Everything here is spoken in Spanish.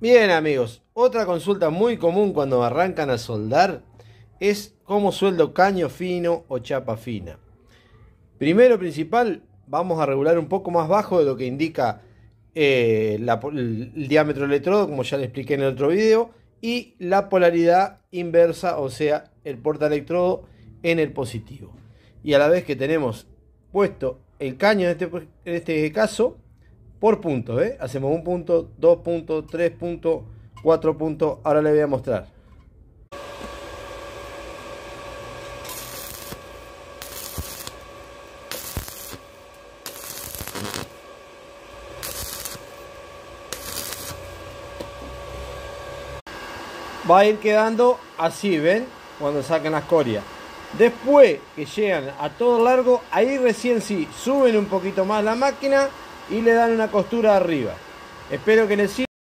Bien amigos, otra consulta muy común cuando arrancan a soldar es cómo sueldo caño fino o chapa fina. Primero principal, vamos a regular un poco más bajo de lo que indica el diámetro del electrodo, como ya le expliqué en el otro video, y la polaridad inversa, o sea, el portaelectrodo en el positivo. Y a la vez que tenemos puesto el caño en este caso, por puntos, hacemos un punto, 2 puntos, 3 puntos, 4 puntos. Ahora les voy a mostrar. Va a ir quedando así, ¿ven? Cuando sacan la escoria. Después que llegan a todo largo, ahí recién sí suben un poquito más la máquina y le dan una costura arriba. Espero que les sirva.